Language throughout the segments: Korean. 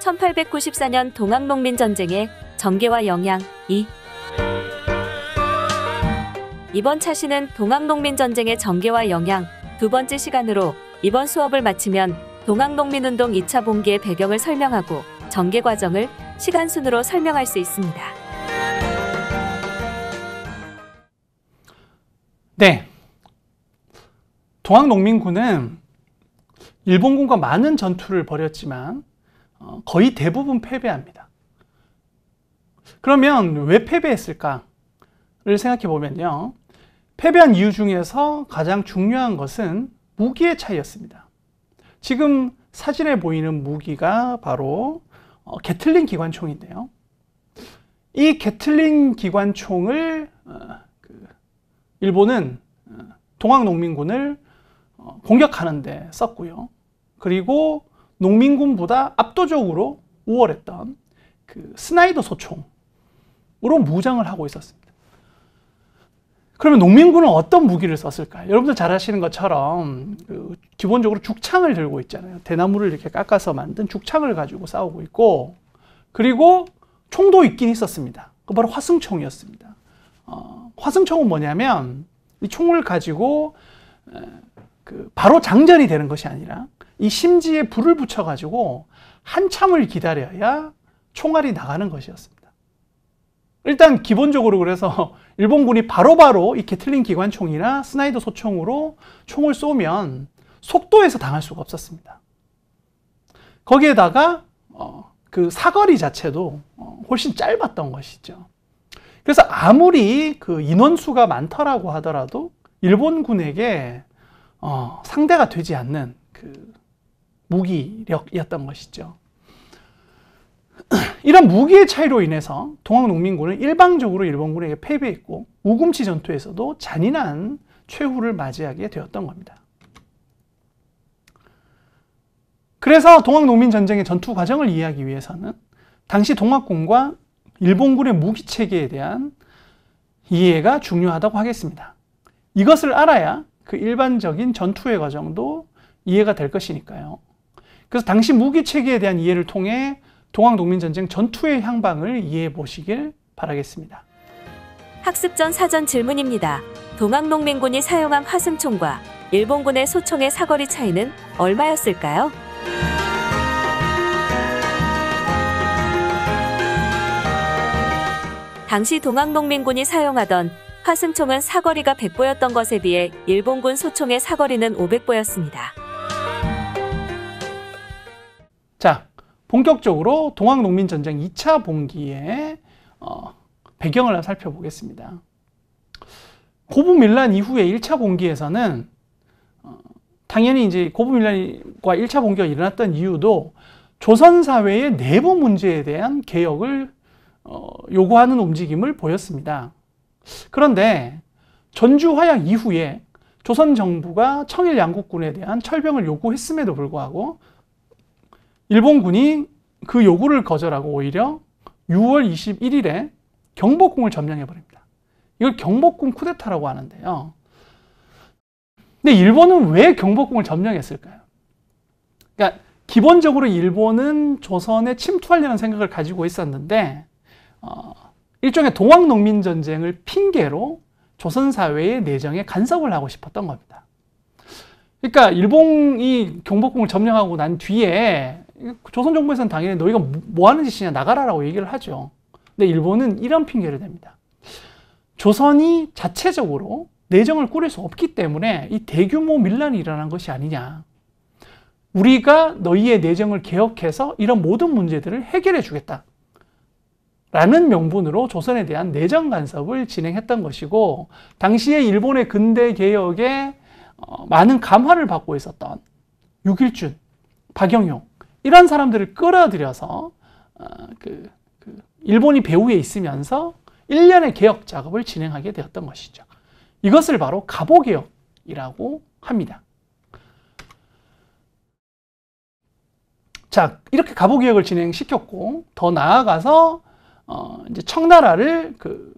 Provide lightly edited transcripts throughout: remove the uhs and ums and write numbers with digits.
1894년 동학농민전쟁의 전개와 영향 2. 이번 차시는 동학농민전쟁의 전개와 영향 두 번째 시간으로 이번 수업을 마치면 동학농민운동 2차 봉기의 배경을 설명하고 전개 과정을 시간 순으로 설명할 수 있습니다. 네, 동학농민군은 일본군과 많은 전투를 벌였지만 거의 대부분 패배합니다. 그러면 왜 패배했을까를 생각해 보면요, 패배한 이유 중에서 가장 중요한 것은 무기의 차이였습니다. 지금 사진에 보이는 무기가 바로 게틀링 기관총인데요, 이 게틀링 기관총을 일본은 동학농민군을 공격하는 데 썼고요. 그리고 농민군보다 압도적으로 우월했던 그 스나이더 소총으로 무장을 하고 있었습니다. 그러면 농민군은 어떤 무기를 썼을까요? 여러분들 잘 아시는 것처럼 기본적으로 죽창을 들고 있잖아요. 대나무를 이렇게 깎아서 만든 죽창을 가지고 싸우고 있고, 그리고 총도 있긴 있었습니다. 그 바로 화승총이었습니다. 화승총은 뭐냐면 이 총을 가지고 바로 장전이 되는 것이 아니라 이 심지에 불을 붙여가지고 한참을 기다려야 총알이 나가는 것이었습니다. 일단 기본적으로 그래서 일본군이 바로바로 이 게틀링 기관총이나 스나이더 소총으로 총을 쏘면 속도에서 당할 수가 없었습니다. 거기에다가 그 사거리 자체도 훨씬 짧았던 것이죠. 그래서 아무리 그 인원수가 많더라고 하더라도 일본군에게 상대가 되지 않는 그 무기력이었던 것이죠. 이런 무기의 차이로 인해서 동학농민군은 일방적으로 일본군에게 패배했고 우금치 전투에서도 잔인한 최후를 맞이하게 되었던 겁니다. 그래서 동학농민전쟁의 전투 과정을 이해하기 위해서는 당시 동학군과 일본군의 무기체계에 대한 이해가 중요하다고 하겠습니다. 이것을 알아야 그 일반적인 전투의 과정도 이해가 될 것이니까요. 그래서 당시 무기체계에 대한 이해를 통해 동학농민전쟁 전투의 향방을 이해해 보시길 바라겠습니다. 학습 전 사전 질문입니다. 동학농민군이 사용한 화승총과 일본군의 소총의 사거리 차이는 얼마였을까요? 당시 동학농민군이 사용하던 화승총은 사거리가 100보였던 것에 비해 일본군 소총의 사거리는 500보였습니다. 자, 본격적으로 동학농민전쟁 2차 봉기의 배경을 살펴보겠습니다. 고부밀란 이후에 1차 봉기에서는 당연히 이제 고부밀란과 1차 봉기가 일어났던 이유도 조선 사회의 내부 문제에 대한 개혁을 요구하는 움직임을 보였습니다. 그런데 전주화약 이후에 조선 정부가 청일 양국군에 대한 철병을 요구했음에도 불구하고 일본군이 그 요구를 거절하고 오히려 6월 21일에 경복궁을 점령해버립니다. 이걸 경복궁 쿠데타라고 하는데요. 근데 일본은 왜 경복궁을 점령했을까요? 그러니까 기본적으로 일본은 조선에 침투하려는 생각을 가지고 있었는데 일종의 동학농민전쟁을 핑계로 조선 사회의 내정에 간섭을 하고 싶었던 겁니다. 그러니까 일본이 경복궁을 점령하고 난 뒤에 조선 정부에서는 당연히 너희가 뭐 하는 짓이냐, 나가라라고 얘기를 하죠. 근데 일본은 이런 핑계를 댑니다. 조선이 자체적으로 내정을 꾸릴 수 없기 때문에 이 대규모 밀란이 일어난 것이 아니냐. 우리가 너희의 내정을 개혁해서 이런 모든 문제들을 해결해 주겠다 라는 명분으로 조선에 대한 내정 간섭을 진행했던 것이고, 당시에 일본의 근대 개혁에 많은 감화를 받고 있었던 육일준, 박영용 이런 사람들을 끌어들여서 일본이 배후에 있으면서 일련의 개혁 작업을 진행하게 되었던 것이죠. 이것을 바로 갑오개혁이라고 합니다. 자, 이렇게 갑오개혁을 진행시켰고, 더 나아가서 이제 청나라를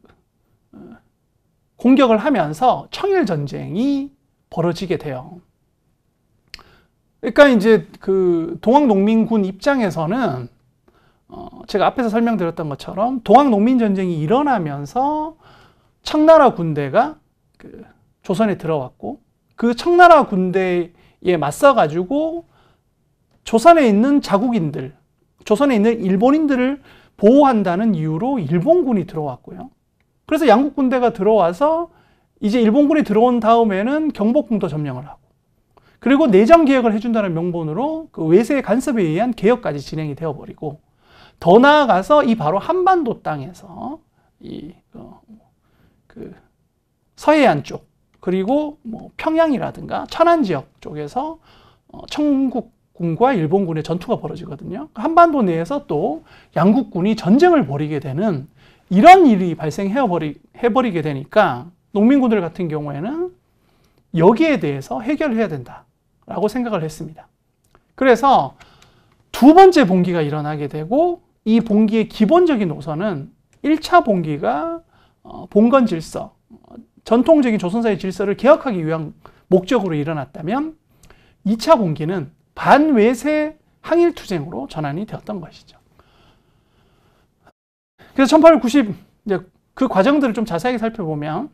공격을 하면서 청일전쟁이 벌어지게 돼요. 그러니까 이제 그 동학농민군 입장에서는 제가 앞에서 설명드렸던 것처럼 동학농민전쟁이 일어나면서 청나라 군대가 그 조선에 들어왔고 그 청나라 군대에 맞서가지고 조선에 있는 자국인들, 조선에 있는 일본인들을 보호한다는 이유로 일본군이 들어왔고요. 그래서 양국 군대가 들어와서 이제 일본군이 들어온 다음에는 경복궁도 점령을 하고 그리고 내정 개혁을 해준다는 명분으로 그 외세 간섭에 의한 개혁까지 진행이 되어버리고 더 나아가서 이 바로 한반도 땅에서 그 서해안 쪽 그리고 뭐 평양이라든가 천안 지역 쪽에서 청국군과 일본군의 전투가 벌어지거든요. 한반도 내에서 또 양국군이 전쟁을 벌이게 되는 이런 일이 발생해버리게 되니까 농민군들 같은 경우에는 여기에 대해서 해결을 해야 된다라고 생각을 했습니다. 그래서 두 번째 봉기가 일어나게 되고 이 봉기의 기본적인 노선은 1차 봉기가 봉건 질서, 전통적인 조선사회 질서를 개혁하기 위한 목적으로 일어났다면 2차 봉기는 반외세 항일투쟁으로 전환이 되었던 것이죠. 그래서 1890, 이제 그 과정들을 좀 자세하게 살펴보면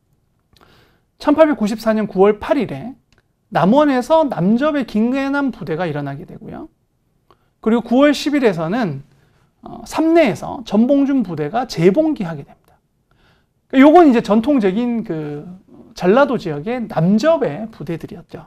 1894년 9월 8일에 남원에서 남접의 김계남 부대가 일어나게 되고요. 그리고 9월 10일에서는 삼내에서 전봉준 부대가 재봉기하게 됩니다. 요건 이제 전통적인 그 전라도 지역의 남접의 부대들이었죠.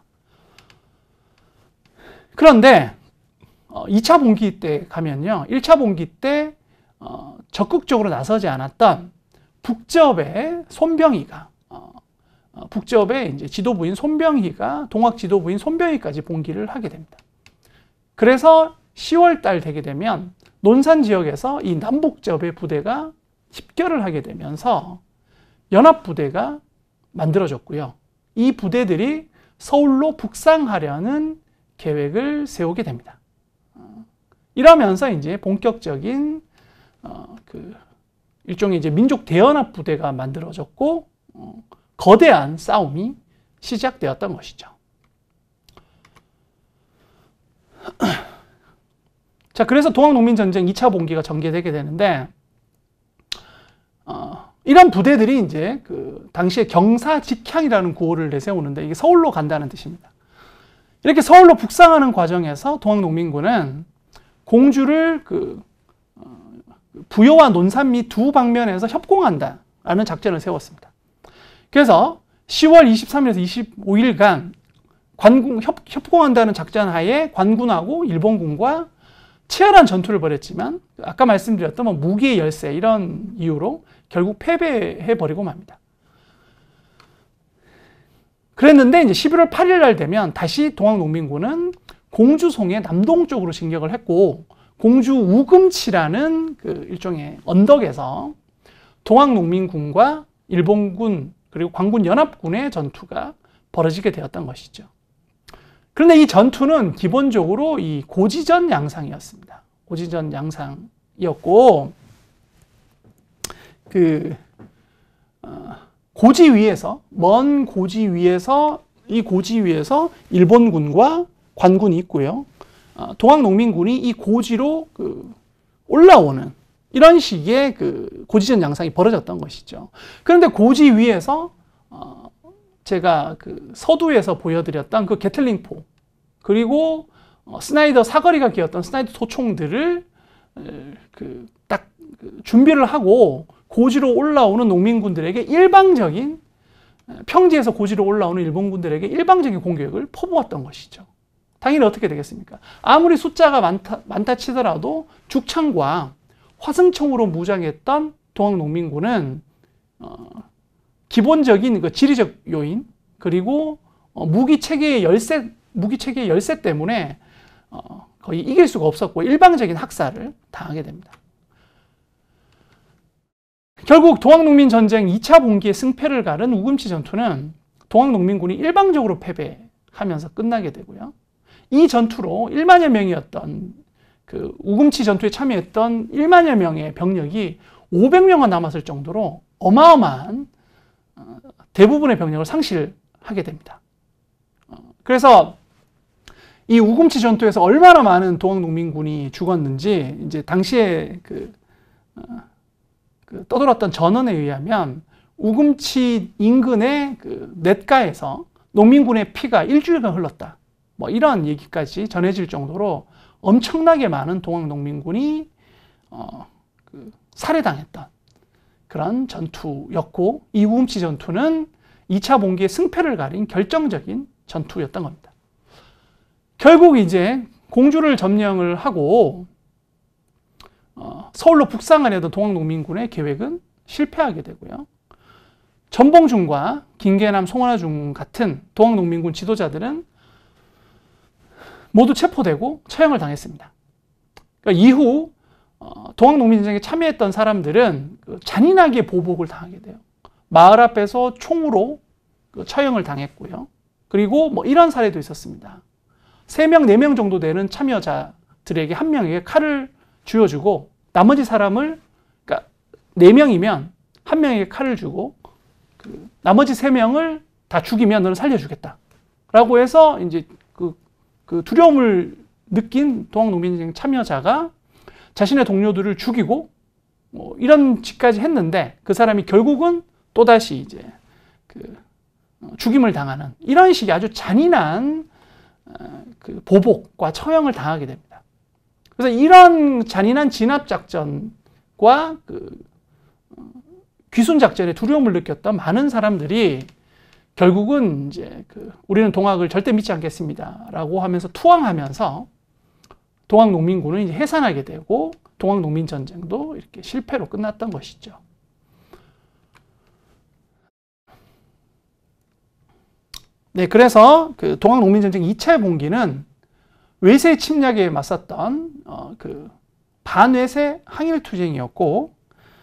그런데 2차 봉기 때 가면요. 1차 봉기 때 적극적으로 나서지 않았던 북접의 손병희가 북접의 이제 지도부인 손병희가 동학 지도부인 손병희까지 봉기를 하게 됩니다. 그래서 10월 달 되게 되면 논산 지역에서 이 남북접의 부대가 집결을 하게 되면서 연합부대가 만들어졌고요. 이 부대들이 서울로 북상하려는 계획을 세우게 됩니다. 이러면서 이제 본격적인 그 일종의 이제 민족 대연합 부대가 만들어졌고 거대한 싸움이 시작되었던 것이죠. 자, 그래서 동학농민전쟁 2차 봉기가 전개되게 되는데 이런 부대들이 이제 그 당시에 경사직향이라는 구호를 내세우는데 이게 서울로 간다는 뜻입니다. 이렇게 서울로 북상하는 과정에서 동학농민군은 공주를 그 부여와 논산 및 두 방면에서 협공한다라는 작전을 세웠습니다. 그래서 10월 23일에서 25일간 협공한다는 작전 하에 관군하고 일본군과 치열한 전투를 벌였지만 아까 말씀드렸던 뭐 무기의 열세 이런 이유로 결국 패배해버리고 맙니다. 그랬는데 이제 11월 8일 날 되면 다시 동학농민군은 공주송의 남동쪽으로 진격을 했고 공주 우금치라는 그 일종의 언덕에서 동학농민군과 일본군 그리고 광군 연합군의 전투가 벌어지게 되었던 것이죠. 그런데 이 전투는 기본적으로 이 고지전 양상이었습니다. 고지전 양상이었고 그 고지 위에서 먼 고지 위에서 이 고지 위에서 일본군과 관군이 있고요. 동학농민군이 이 고지로 그 올라오는 이런 식의 그 고지전 양상이 벌어졌던 것이죠. 그런데 고지 위에서 제가 그 서두에서 보여드렸던 그 게틀링포 그리고 스나이더 사거리가 기었던 스나이더 소총들을 그 딱 준비를 하고 고지로 올라오는 농민군들에게 일방적인 평지에서 고지로 올라오는 일본군들에게 일방적인 공격을 퍼부었던 것이죠. 당연히 어떻게 되겠습니까? 아무리 숫자가 많다 치더라도 죽창과 화승총으로 무장했던 동학농민군은 기본적인 그 지리적 요인 그리고 무기 체계의 열세 때문에 거의 이길 수가 없었고 일방적인 학살을 당하게 됩니다. 결국 동학농민전쟁 2차 봉기의 승패를 가른 우금치 전투는 동학농민군이 일방적으로 패배하면서 끝나게 되고요. 이 전투로 1만여 명이었던 그 우금치 전투에 참여했던 1만여 명의 병력이 500명만 남았을 정도로 어마어마한 대부분의 병력을 상실하게 됩니다. 그래서 이 우금치 전투에서 얼마나 많은 동학 농민군이 죽었는지 이제 당시에 떠돌았던 전언에 의하면 우금치 인근의 냇가에서 농민군의 피가 일주일간 흘렀다. 뭐 이런 얘기까지 전해질 정도로 엄청나게 많은 동학 농민군이 살해당했던 그런 전투였고, 이 우금치 전투는 2차 봉기의 승패를 가린 결정적인 전투였던 겁니다. 결국 이제 공주를 점령을 하고 서울로 북상하려던 동학농민군의 계획은 실패하게 되고요. 전봉준과 김계남, 송하나중 같은 동학농민군 지도자들은 모두 체포되고 처형을 당했습니다. 그러니까 이후 동학농민전쟁에 참여했던 사람들은 잔인하게 보복을 당하게 돼요. 마을 앞에서 총으로 처형을 당했고요. 그리고 뭐 이런 사례도 있었습니다. 3명, 4명 정도 되는 참여자들에게 한 명에게 칼을 쥐어주고 나머지 사람을, 그러니까 4명이면 한 명에게 칼을 주고 나머지 3명을 다 죽이면 너는 살려주겠다 라고 해서 이제 그 두려움을 느낀 동학농민전쟁 참여자가 자신의 동료들을 죽이고 뭐 이런 짓까지 했는데, 그 사람이 결국은 또다시 이제 죽임을 당하는 이런 식의 아주 잔인한 보복과 처형을 당하게 됩니다. 그래서 이런 잔인한 진압작전과 귀순작전에 두려움을 느꼈던 많은 사람들이 결국은 이제 우리는 동학을 절대 믿지 않겠습니다 라고 하면서 투항하면서 동학농민군은 이제 해산하게 되고 동학농민전쟁도 이렇게 실패로 끝났던 것이죠. 네, 그래서 동학농민전쟁 2차 봉기는 외세 침략에 맞섰던 반외세 항일투쟁이었고,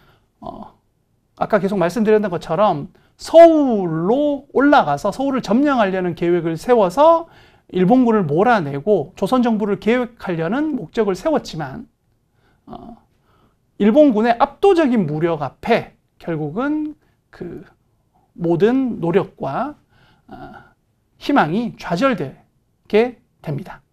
아까 계속 말씀드렸던 것처럼 서울로 올라가서 서울을 점령하려는 계획을 세워서 일본군을 몰아내고 조선 정부를 계획하려는 목적을 세웠지만 일본군의 압도적인 무력 앞에 결국은 모든 노력과 희망이 좌절되게 됩니다.